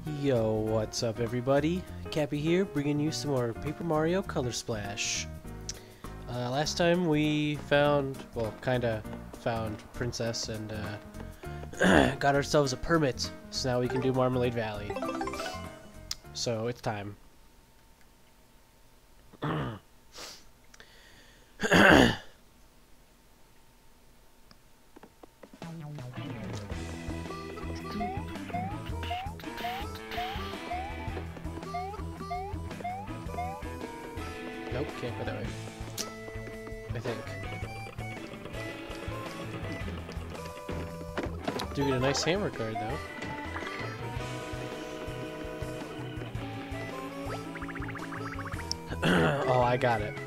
Yo, what's up everybody? Kappy here, bringing you some more Paper Mario Color Splash. Last time we found, well, kinda found Princess and got ourselves a permit, so now we can do Marmalade Valley. So, it's time. Nope, can't go that way. I think. Do get a nice hammer card though. Oh, I got it.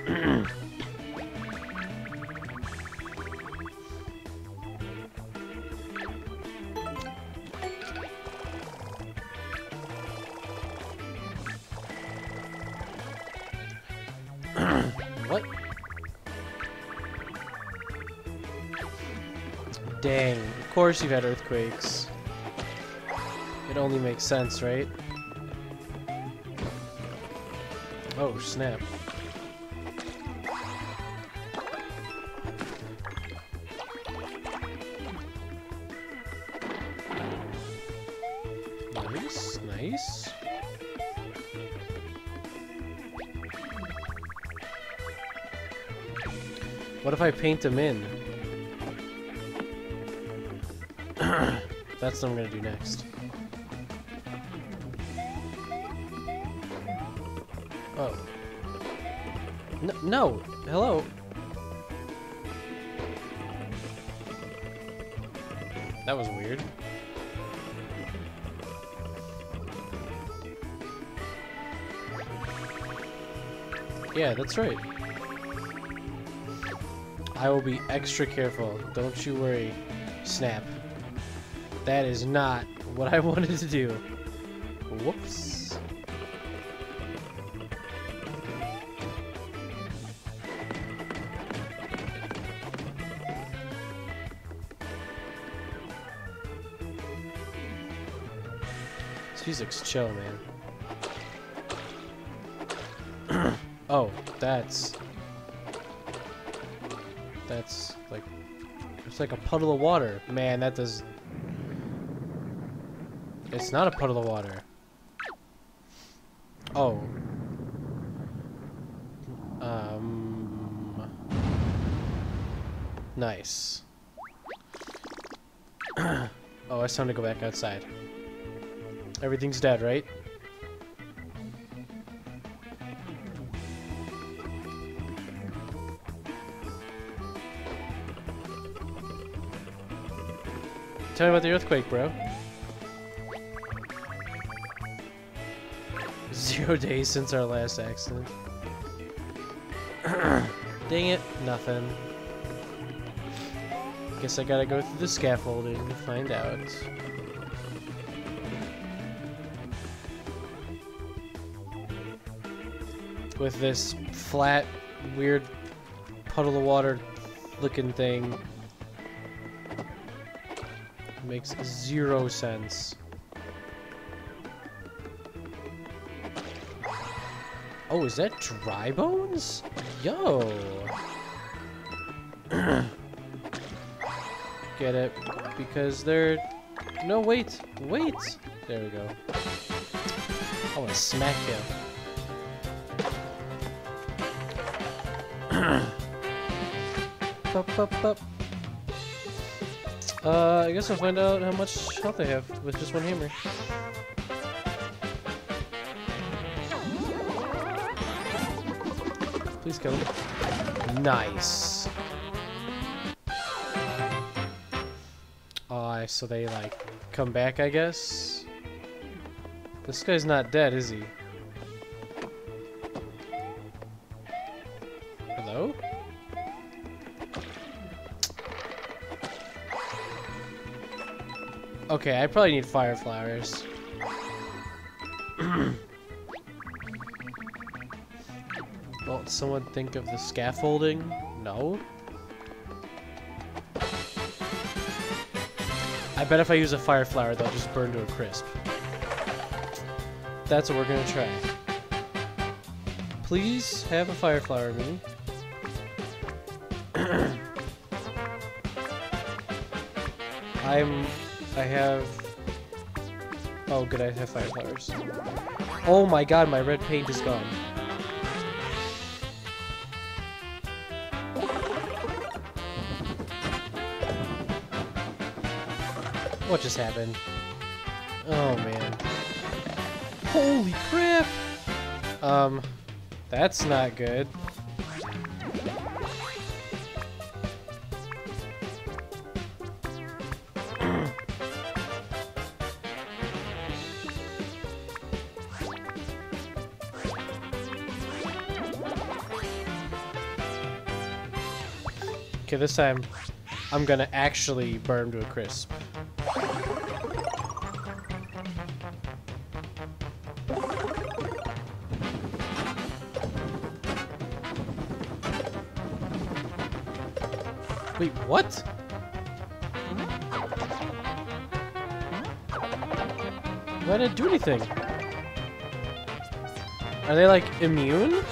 What? Dang, of course you've had earthquakes. It only makes sense, right? Oh, snap. Nice, nice. What if I paint them in? That's what I'm gonna do next. Oh. No! Hello! That was weird. Yeah, that's right. I will be extra careful. Don't you worry. Snap. That is not what I wanted to do. Whoops. This music's chill, man. Oh, that's like, it's like a puddle of water. Man, that does... It's not a puddle of water. Oh. Nice. Oh, it's time to go back outside. Everything's dead, right? Tell me about the earthquake, bro. 0 days since our last accident. Dang it, nothing. Guess I gotta go through the scaffolding to find out. With this flat, weird puddle of water looking thing. Makes 0 sense. Oh, is that dry bones? Yo! Get it? Because they're... No, wait! Wait! There we go. I want to smack him. Bup, bup, bup. I guess I'll find out how much health I have with just one hammer. Please kill him. Nice. Oh, so they like come back, I guess. This guy's not dead, is he? Hello? Okay, I probably need fire flowers. Won't someone think of the scaffolding? No? I bet if I use a fire flower, they'll just burn to a crisp. That's what we're gonna try. Please have a fire flower me. I have... Oh, good, I have fire flowers. Oh my god, my red paint is gone. What just happened? Oh man. Holy crap! That's not good. Okay, this time I'm gonna actually burn to a crisp. Wait, what? Why didn't it do anything? Are they like immune?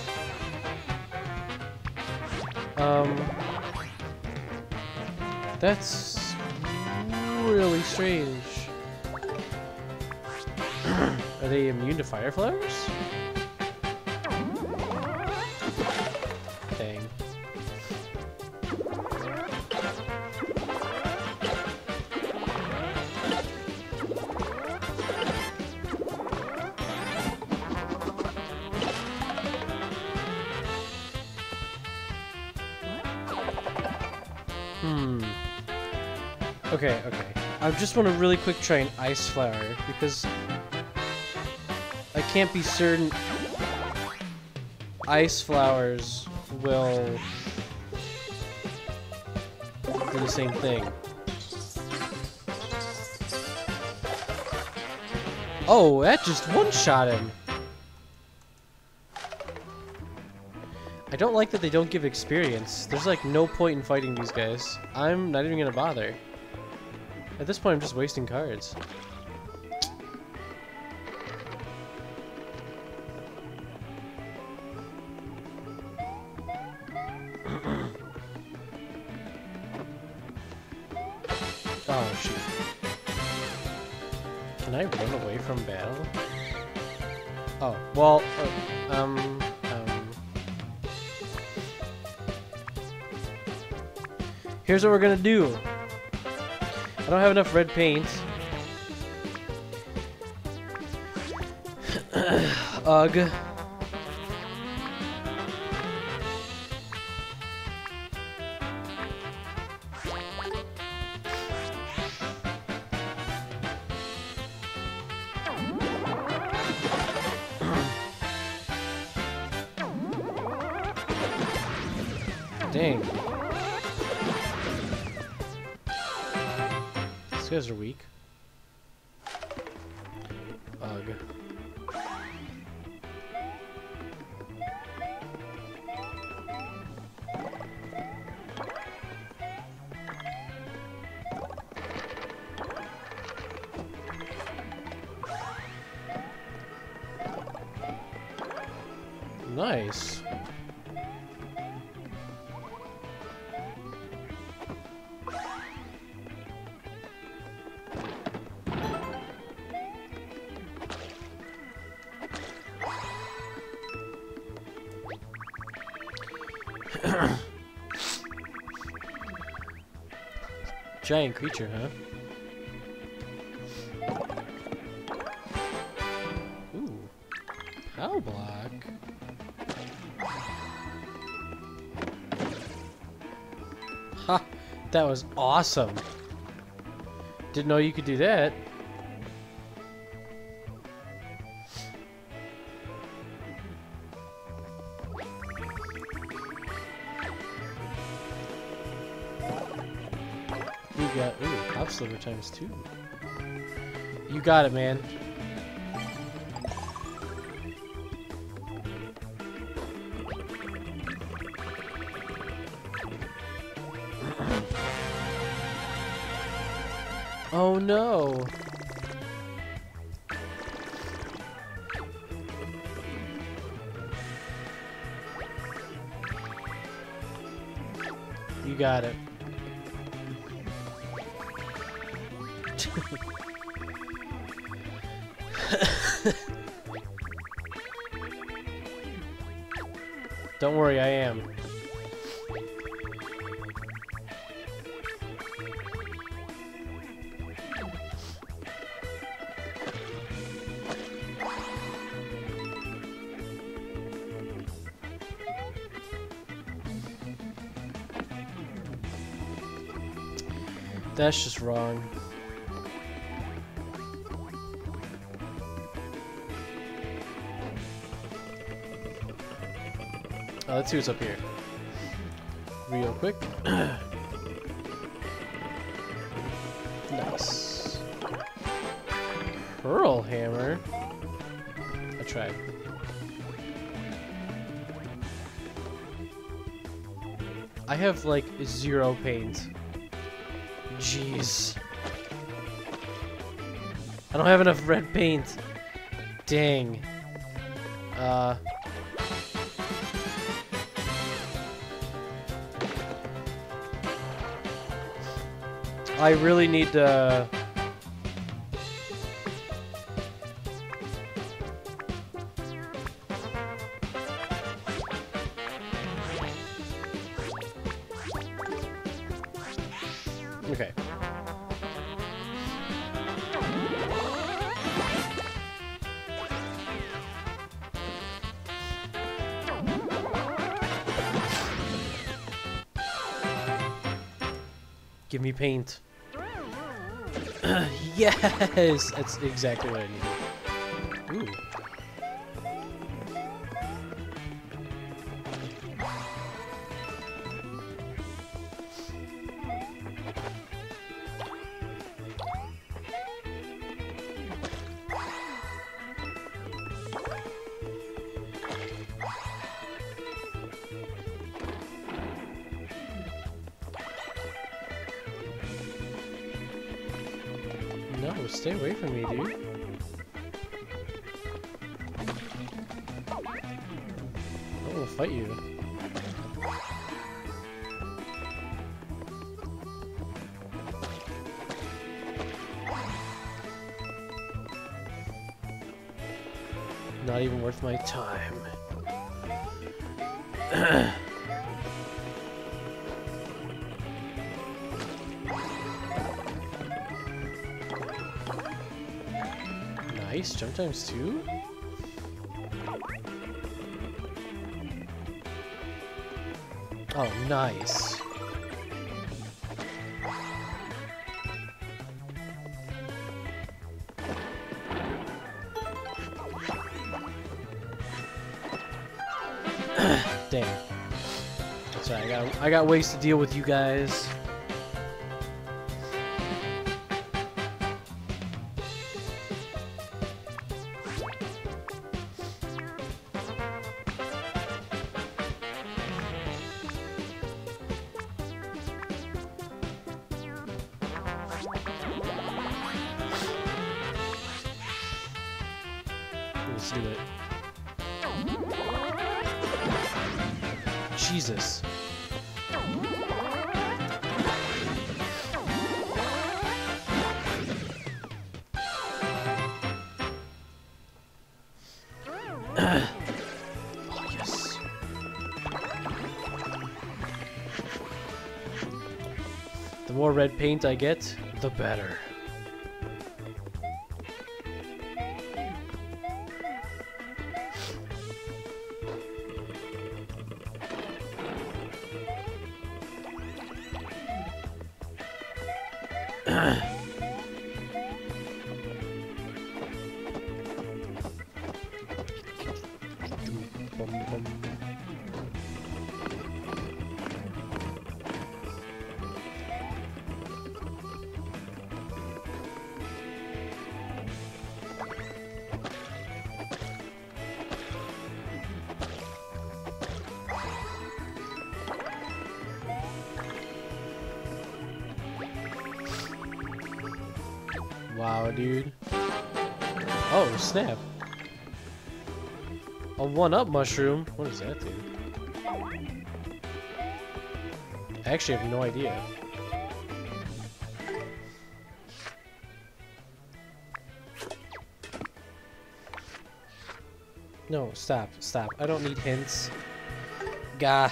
That's really strange. Are they immune to fire flowers? Dang. Okay, okay. I just want to really quick try an ice flower because I can't be certain ice flowers will do the same thing. Oh, that just one-shot him. I don't like that they don't give experience. There's like no point in fighting these guys. I'm not even gonna bother. At this point, I'm just wasting cards. Oh, shoot. Can I run away from battle? Oh, well, here's what we're gonna do. I don't have enough red paint. Ugh. Dang. These guys are weak. Ugh. Nice. Giant creature, huh? Ooh. Power block. Ha! That was awesome. Didn't know you could do that. You got, ooh, Hop Sliver ×2. You got it, man. Oh no. You got it. Don't worry, I am. That's just wrong. Oh, let's see what's up here. Real quick. Nice. Pearl hammer. I tried. I have like 0 paint. Jeez. I don't have enough red paint. Dang. I really need to... Okay. Give me paint. Yes! That's exactly what I need. Ooh. No, stay away from me, dude. I will fight you. Not even worth my time. Nice, jump times 2? Oh, nice. Dang. That's right, I got ways to deal with you guys. Let's do it. Jesus. Oh, yes. The more red paint I get, the better. Wow, dude. Oh, snap. A 1-up mushroom? What does that do? I actually have no idea. No, stop, stop. I don't need hints. Gah.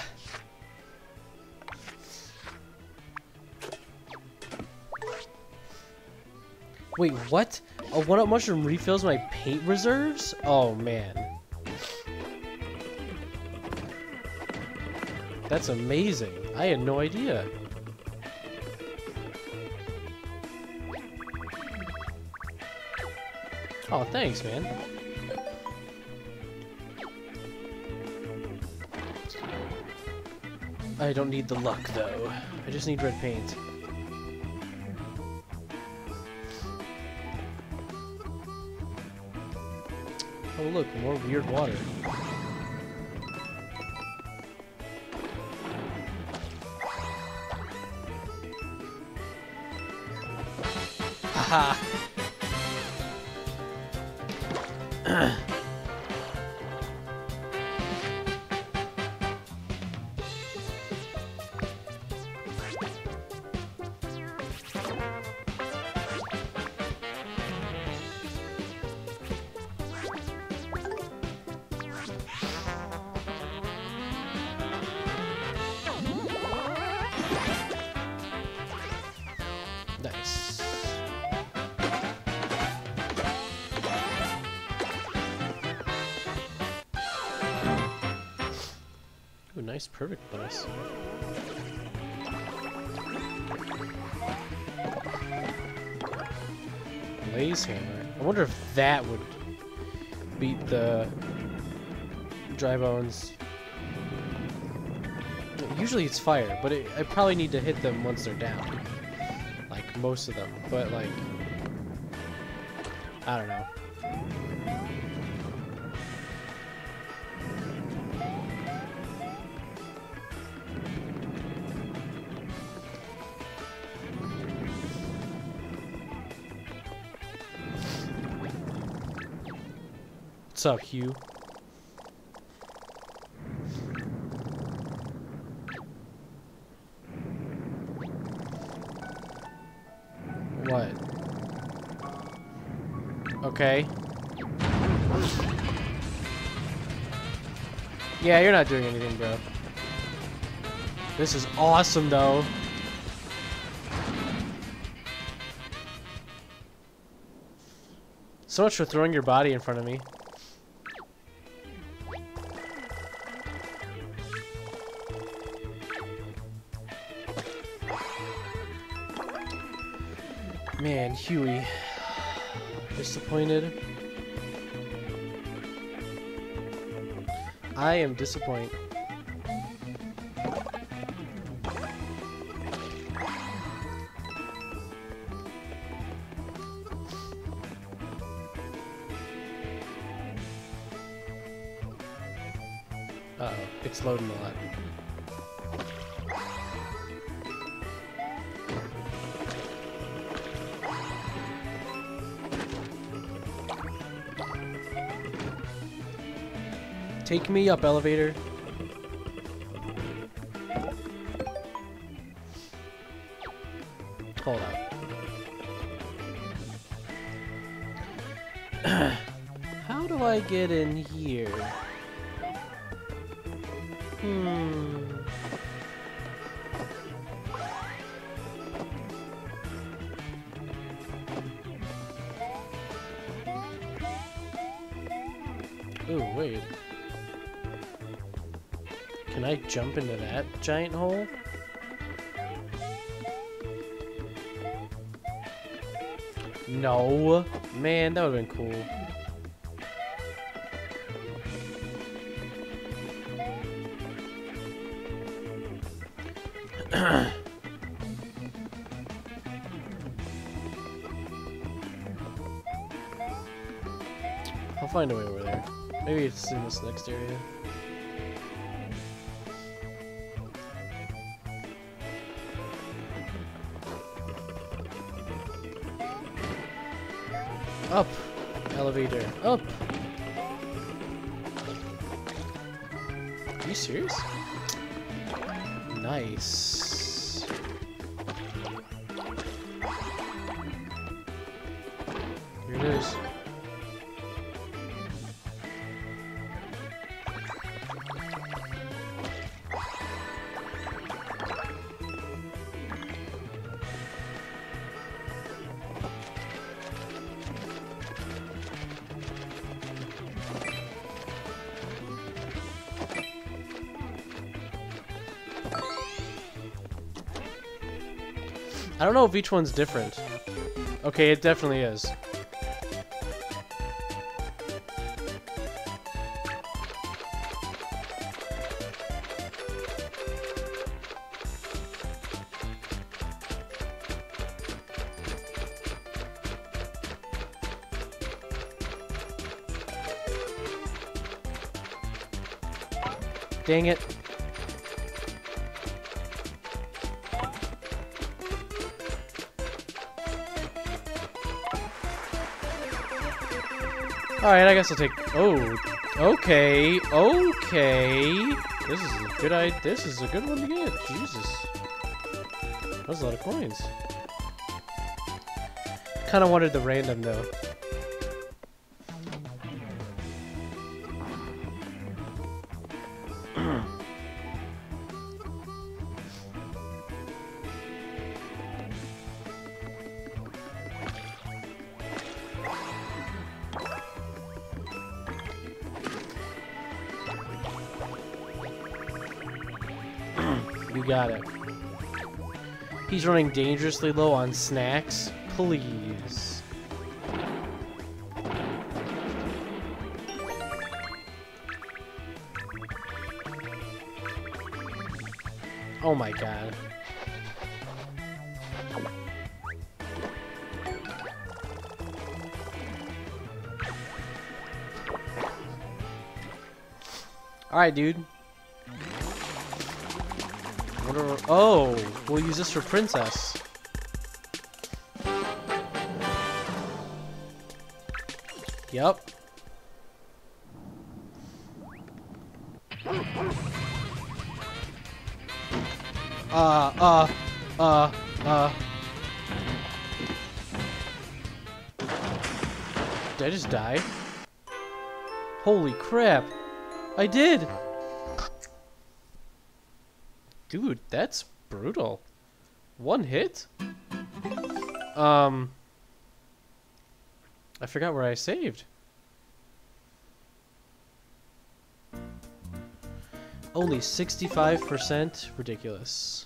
Wait, what? A one-up mushroom refills my paint reserves? Oh, man. That's amazing. I had no idea. Oh, thanks, man. I don't need the luck, though. I just need red paint. Oh, look, more weird water. Haha! Nice. Ooh, nice perfect bonus. Blaze hammer. I wonder if that would beat the dry bones. Usually it's fire, but I probably need to hit them once they're down. Like, most of them. But, like, I don't know. What's up, Hugh? What? Okay. Yeah, you're not doing anything, bro. This is awesome, though. So much for throwing your body in front of me. Man, Huey. Disappointed. I am disappointed. Uh-oh, it's loading a lot. Take me up, elevator. Hold up. How do I get in here? Ooh, wait. Can I jump into that giant hole? No. Man, that would have been cool. I'll find a way over there. Maybe it's in this next area. Up! Elevator. Up! Are you serious? Nice. I don't know if each one's different. Okay, it definitely is. Dang it. Alright, I guess I'll take... Oh, okay, okay. This is a good idea. This is a good one to get. Jesus. That was a lot of coins. Kinda wanted the random, though. You got it. He's running dangerously low on snacks. Please. Oh my god. Alright, dude. Oh, we'll use this for Princess. Yep. Did I just die? Holy crap. I did! Dude, that's brutal. One hit? I forgot where I saved. Only 65%? Ridiculous.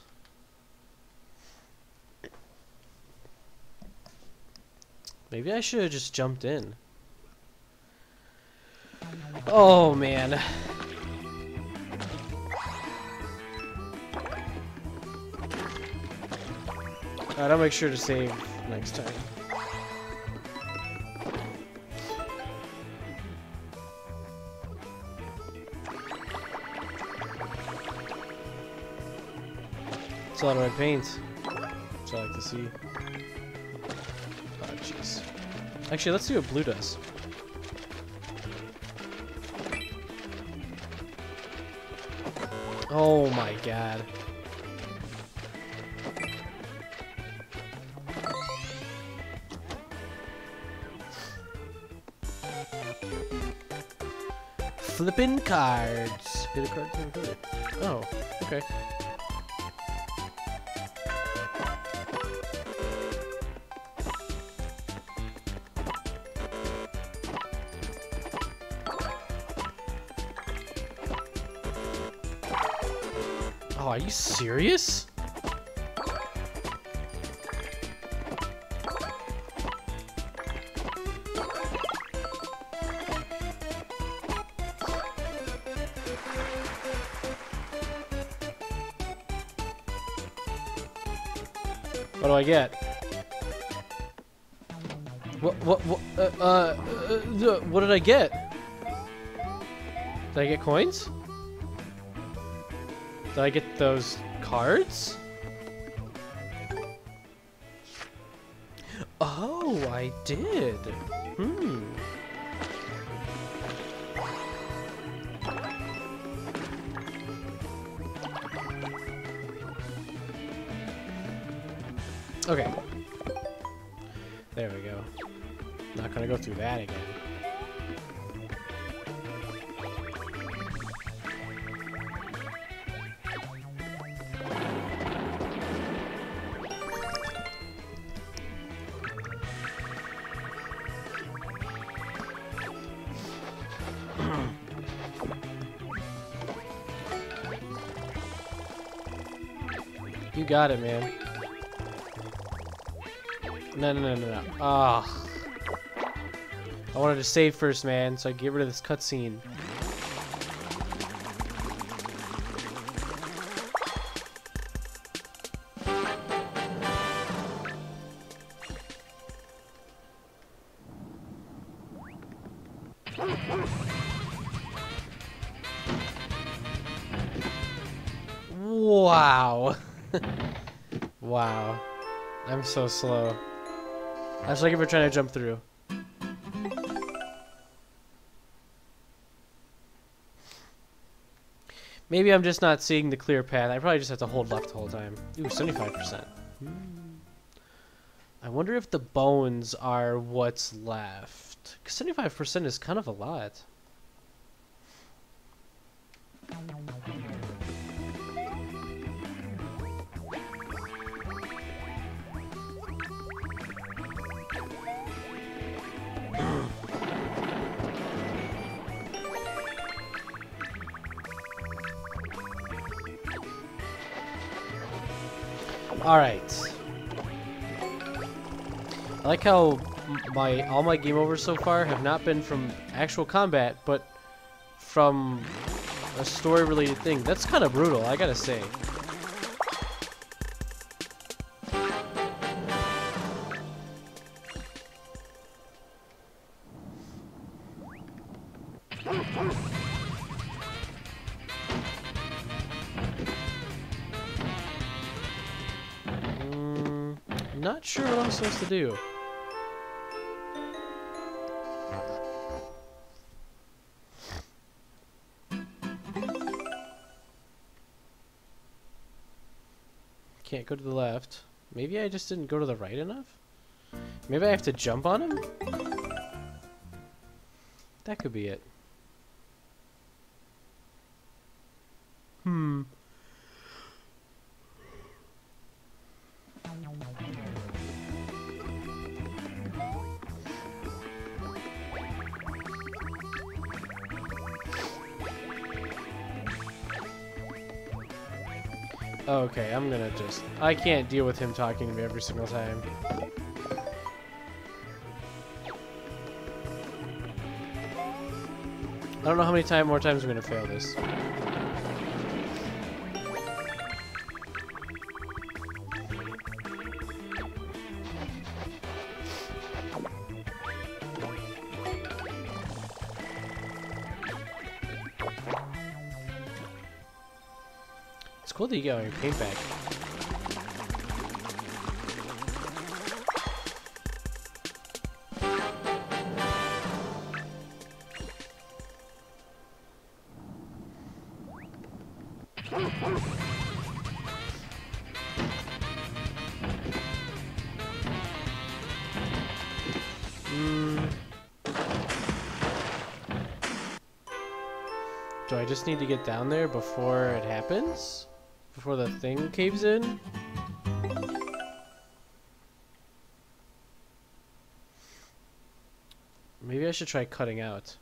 Maybe I should have just jumped in. Oh, man. Alright, I'll make sure to save next time. It's a lot of red paint, which I like to see. Oh, jeez. Actually, let's see what blue does. Oh my god. Flipping cards. Hit a card to flip it. Oh, okay. Oh, are you serious? What do I get? What did I get? Did I get coins? Did I get those cards? Oh, I did. Okay. There we go. Not gonna go through that again. You got it, man. No, no, no, no, no. Ah. I wanted to save first, man, so I get rid of this cutscene. Wow. Wow. I'm so slow. That's like if we're trying to jump through. Maybe I'm just not seeing the clear path. I probably just have to hold left the whole time. Ooh, 75%. I wonder if the bones are what's left. 'Cause 75% is kind of a lot. Alright. I like how all my game overs so far have not been from actual combat, but from a story-related thing. That's kind of brutal, I gotta say. Not sure what I'm supposed to do. Can't go to the left. Maybe I just didn't go to the right enough? Maybe I have to jump on him? That could be it. Okay, I'm gonna just... I can't deal with him talking to me every single time. I don't know how many more times I'm gonna fail this. It's cool that you got your paint back. Do I just need to get down there before it happens? Before the thing caves in? Maybe I should try cutting out.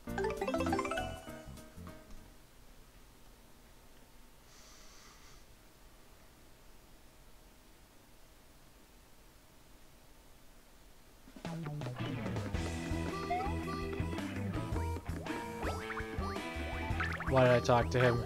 Why did I talk to him?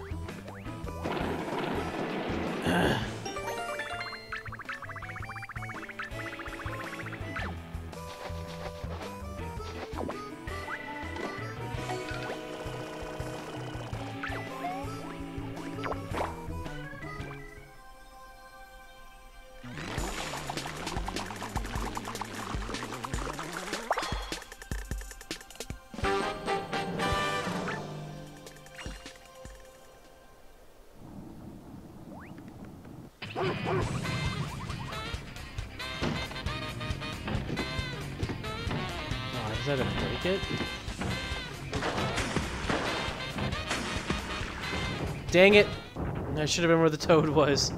Oh, is that a break it? Dang it! That should have been where the toad was.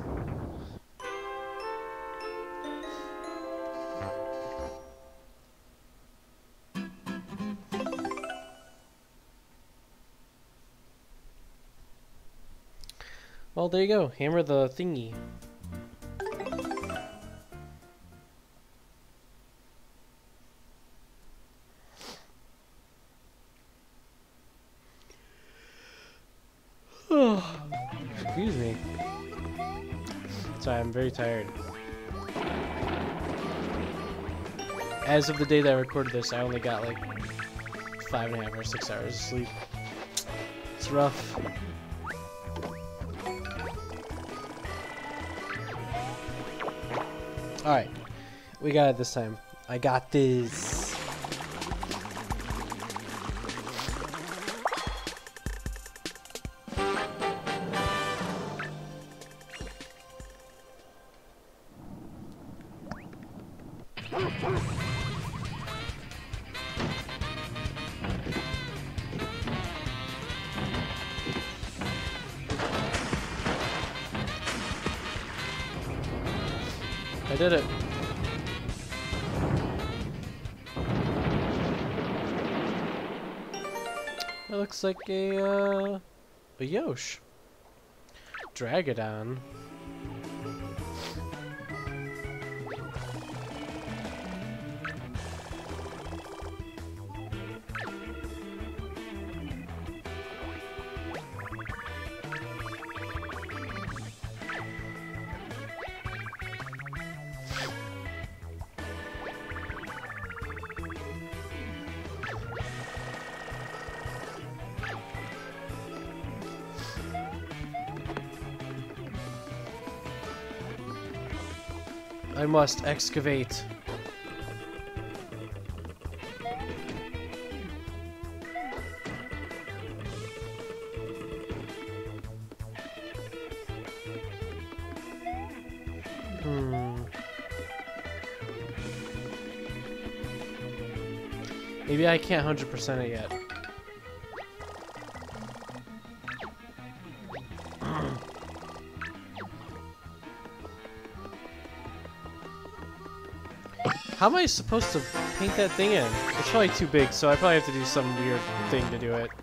Well, there you go. Hammer the thingy. Excuse me. Sorry, I'm very tired. As of the day that I recorded this, I only got like 5.5 or 6 hours of sleep. It's rough. Alright. We got it this time. I got this. I did it. That looks like a Yosh. Dragodon. I must excavate. Maybe I can't 100% it yet. How am I supposed to paint that thing in? It's probably too big, so I probably have to do some weird thing to do it.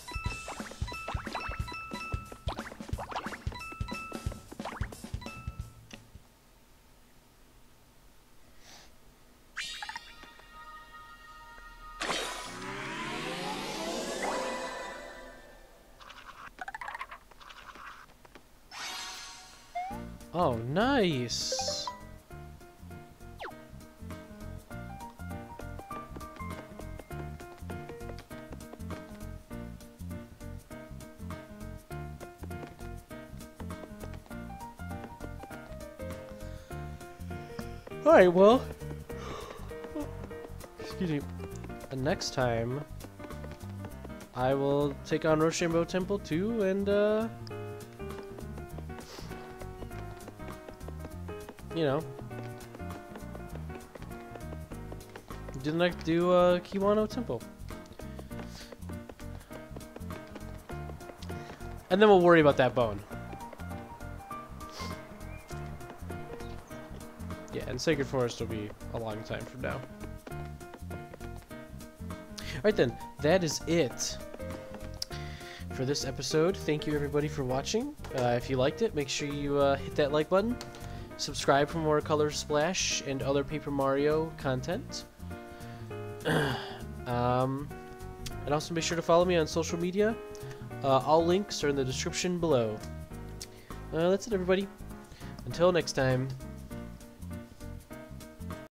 Oh, nice! Alright, well, excuse me, next time I will take on Rochambeau Temple 2 and, you know, do Kiwano Temple. And then we'll worry about that bone. Yeah, and Sacred Forest will be a long time from now. Alright then, that is it for this episode. Thank you everybody for watching. If you liked it, make sure you hit that like button. Subscribe for more Color Splash and other Paper Mario content. And also be sure to follow me on social media. All links are in the description below. That's it everybody. Until next time.